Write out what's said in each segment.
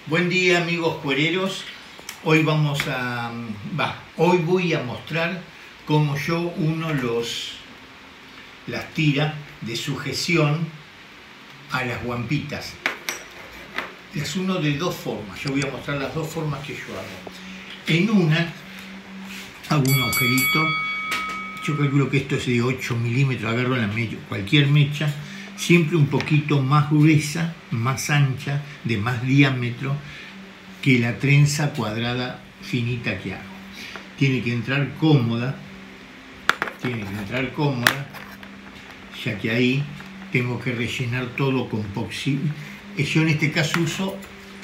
Buen día, amigos cuereros. Hoy voy a mostrar cómo yo uno las tiras de sujeción a las guampitas. Las uno de dos formas. Yo voy a mostrar las dos formas que yo hago. En una hago un agujerito. Yo calculo que esto es de 8 milímetros. Agarro la mecha, cualquier mecha, siempre un poquito más gruesa, más ancha, de más diámetro que la trenza cuadrada finita que hago. Tiene que entrar cómoda, ya que ahí tengo que rellenar todo con Poxipol. Yo en este caso uso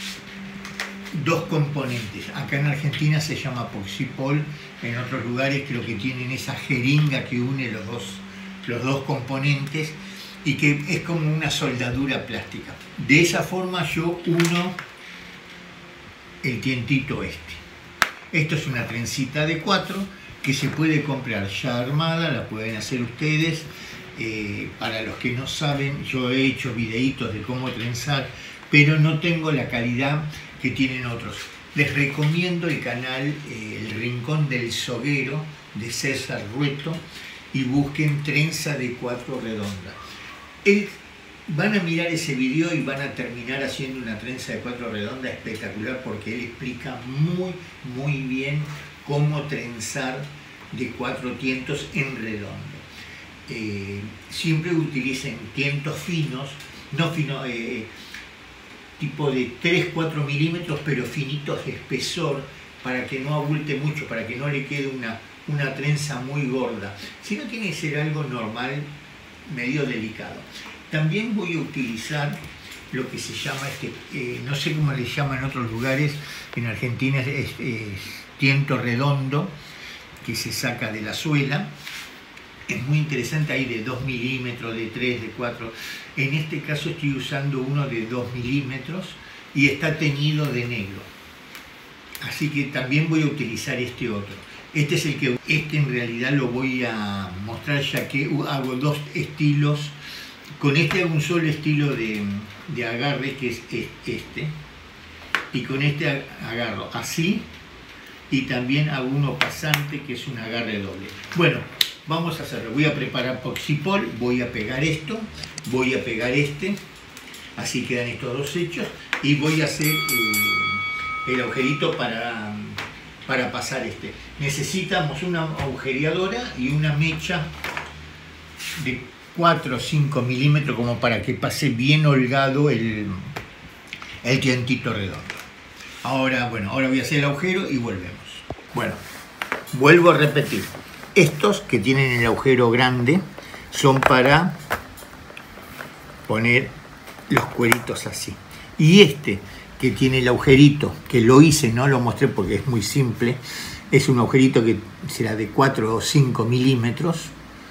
dos componentes. Acá en Argentina se llama Poxipol, en otros lugares creo que tienen esa jeringa que une los dos componentes y que es como una soldadura plástica. De esa forma yo uno el tientito este. Esto es una trencita de 4 que se puede comprar ya armada, la pueden hacer ustedes. Para los que no saben, yo he hecho videitos de cómo trenzar, pero no tengo la calidad que tienen otros. Les recomiendo el canal El Rincón del Soguero de César Rueto y busquen trenza de 4 redonda. Van a mirar ese video y van a terminar haciendo una trenza de 4 redonda espectacular, porque él explica muy bien cómo trenzar de 4 tientos en redondo. Siempre utilicen tientos finos, no finos, tipo de 3-4 milímetros, pero finitos de espesor, para que no abulte mucho, para que no le quede una trenza muy gorda. Si no, tiene que ser algo normal, medio delicado. También voy a utilizar lo que se llama, no sé cómo le llaman en otros lugares, en Argentina es tiento redondo, que se saca de la suela. Es muy interesante, hay de 2 milímetros, de 3, de 4. En este caso estoy usando uno de 2 milímetros y está teñido de negro. Así que también voy a utilizar este otro. Este es el que, en realidad lo voy a mostrar, ya que hago dos estilos. Con este hago un solo estilo de agarre, que es este. Y con este agarro así. Y también hago uno pasante, que es un agarre doble. Bueno, vamos a hacerlo. Voy a preparar Poxipol, voy a pegar esto, voy a pegar este, así quedan estos dos hechos, y voy a hacer el agujerito para pasar este. Necesitamos una agujereadora y una mecha de 4 o 5 milímetros, como para que pase bien holgado el tientito redondo. Ahora voy a hacer el agujero y volvemos. Bueno, vuelvo a repetir. Estos que tienen el agujero grande son para poner los cueritos así. Y este que tiene el agujerito, que lo hice, no lo mostré porque es muy simple, es un agujerito que será de 4 o 5 milímetros,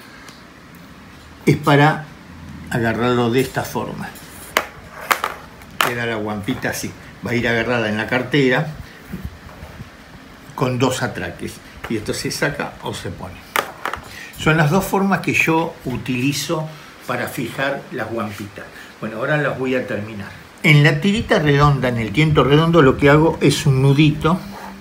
es para agarrarlo de esta forma. Queda la guampita así, va a ir agarrada en la cartera con dos atraques. Y esto se saca o se pone. Son las dos formas que yo utilizo para fijar las guampitas. Bueno, ahora las voy a terminar. En la tirita redonda, en el tiento redondo, lo que hago es un nudito.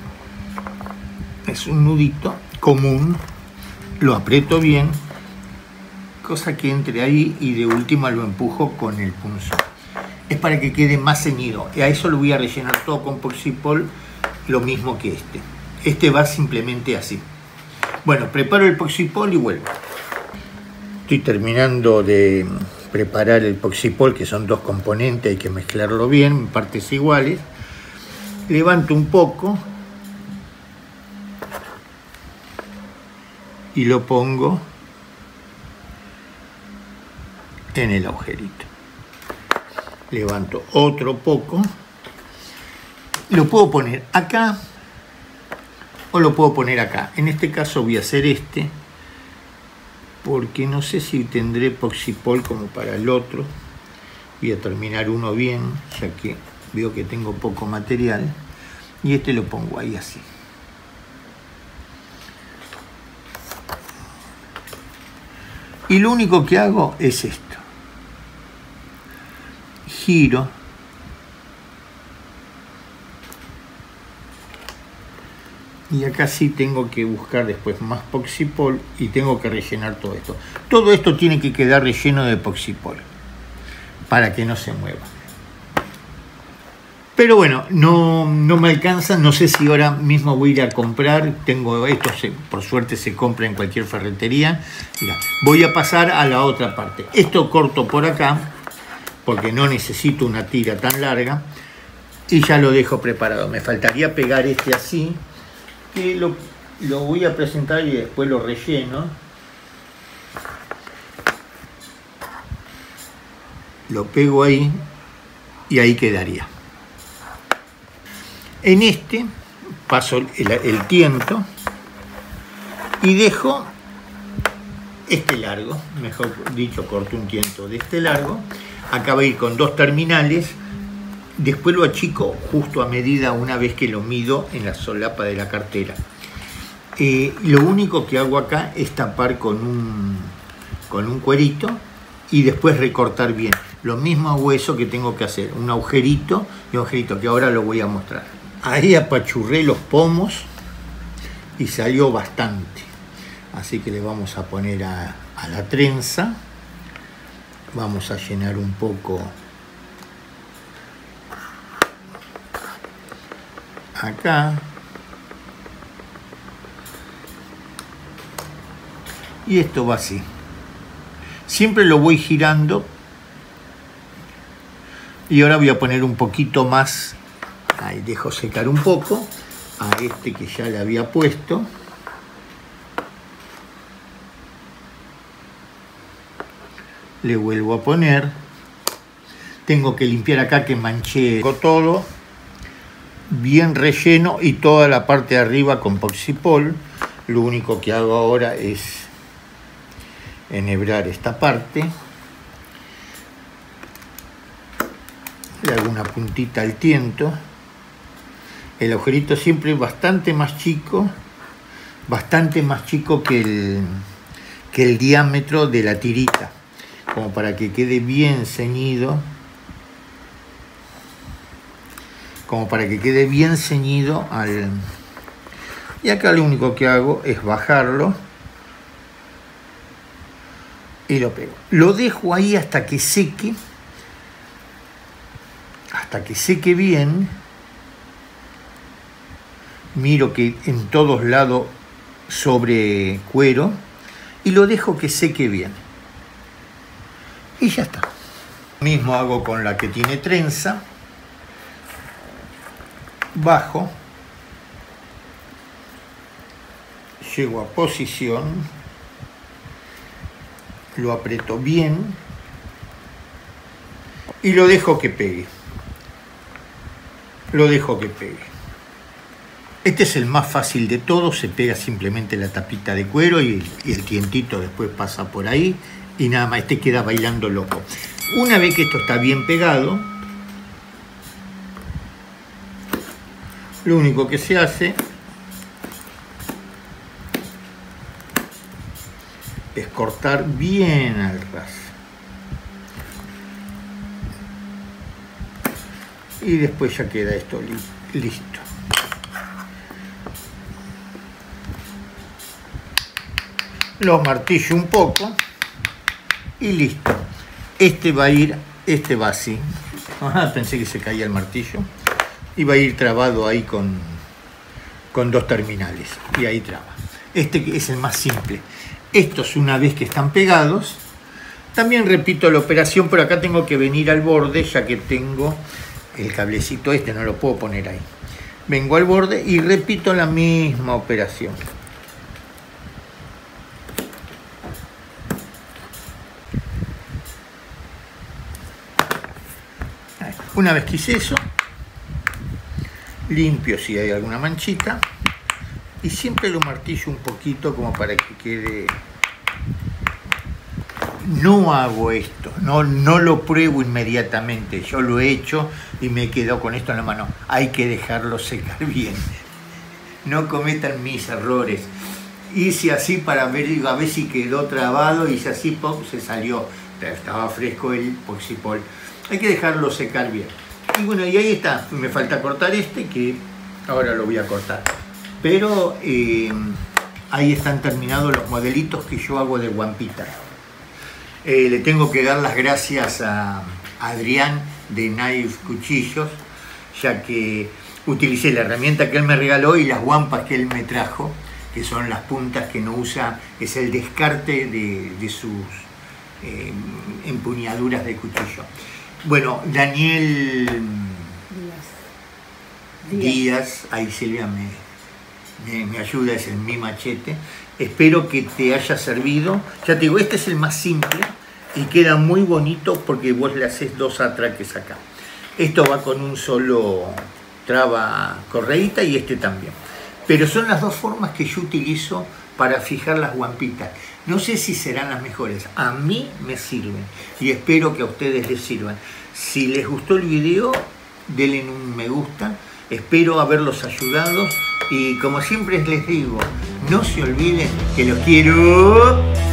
Es un nudito común. Lo aprieto bien, cosa que entre ahí, y de última lo empujo con el punzón. Es para que quede más ceñido. Y a eso lo voy a rellenar todo con Poxipol, lo mismo que este. Este va simplemente así. Bueno, preparo el Poxipol y vuelvo. Estoy terminando de preparar el Poxipol, que son dos componentes, hay que mezclarlo bien en partes iguales. Levanto un poco y lo pongo en el agujerito. Levanto otro poco. Lo puedo poner acá o lo puedo poner acá. En este caso voy a hacer este, porque no sé si tendré Poxipol como para el otro. Voy a terminar uno bien, ya que veo que tengo poco material. Y este lo pongo ahí así. Y lo único que hago es esto. Giro Y acá sí tengo que buscar después más Poxipol y tengo que rellenar todo esto. Todo esto tiene que quedar relleno de Poxipol para que no se mueva. Pero bueno, no me alcanza, no sé si ahora mismo voy a ir a comprar. Tengo esto, por suerte se compra en cualquier ferretería. Mirá, voy a pasar a la otra parte. Esto corto por acá, porque no necesito una tira tan larga. Y ya lo dejo preparado. Me faltaría pegar este así, que lo voy a presentar y después lo relleno. Lo pego ahí y ahí quedaría. En este paso el tiento y dejo este largo, mejor dicho, corto un tiento de este largo. Acá va a ir con 2 terminales. Después lo achico justo a medida una vez que lo mido en la solapa de la cartera. Lo único que hago acá es tapar con un cuerito y después recortar bien. Lo mismo hago eso que tengo que hacer, un agujerito y un agujerito que ahora lo voy a mostrar. Ahí apachurré los pomos y salió bastante. Así que le vamos a poner a la trenza. Vamos a llenar un poco acá. Y esto va así. Siempre lo voy girando. Y ahora voy a poner un poquito más. Ahí dejo secar un poco a este que ya le había puesto. Le vuelvo a poner. Tengo que limpiar acá que manché todo. Bien relleno y toda la parte de arriba con Poxipol. Lo único que hago ahora es enhebrar esta parte. Le hago una puntita al tiento. El agujerito siempre es bastante más chico que el diámetro de la tirita, como para que quede bien ceñido, al... Y acá lo único que hago es bajarlo y lo pego. Lo dejo ahí hasta que seque, bien. Miro que en todos lados sobre cuero y lo dejo que seque bien. Y ya está. Lo mismo hago con la que tiene trenza. Bajo. Llego a posición. Lo aprieto bien. Y lo dejo que pegue. Este es el más fácil de todos, se pega simplemente la tapita de cuero y el tientito después pasa por ahí y nada más, este queda bailando loco. Una vez que esto está bien pegado, lo único que se hace es cortar bien al ras. Y después ya queda esto listo. Lo martillo un poco y listo. Este va así. Pensé que se caía el martillo. Y va a ir trabado ahí con 2 terminales. Y ahí traba. Este es el más simple. Estos, una vez que están pegados, también repito la operación, pero acá tengo que venir al borde, ya que tengo el cablecito este, no lo puedo poner ahí. Vengo al borde y repito la misma operación. Una vez que hice eso, limpio si hay alguna manchita y siempre lo martillo un poquito como para que quede. No hago esto, no lo pruebo inmediatamente. Yo lo he hecho y me he quedado con esto en la mano. Hay que dejarlo secar bien. No cometan mis errores. Hice así para ver, digo, a ver si quedó trabado, hice así, pop, se salió. Estaba fresco el Poxipol. Hay que dejarlo secar bien. Y bueno, y ahí está. Me falta cortar este, que ahora lo voy a cortar. pero ahí están terminados los modelitos que yo hago de guampita. Le tengo que dar las gracias a Adrián de Knife Cuchillos, ya que utilicé la herramienta que él me regaló y las guampas que él me trajo, que son las puntas que no usa, es el descarte de sus empuñaduras de cuchillo. Bueno, Daniel Díaz, ahí Silvia me ayuda, es mi machete. Espero que te haya servido. Ya te digo, este es el más simple y queda muy bonito porque vos le haces 2 atraques acá. Esto va con un solo traba correíta y este también. Pero son las 2 formas que yo utilizo para fijar las guampitas. No sé si serán las mejores. A mí me sirven y espero que a ustedes les sirvan. Si les gustó el video, denle un me gusta. Espero haberlos ayudado y como siempre les digo, no se olviden que los quiero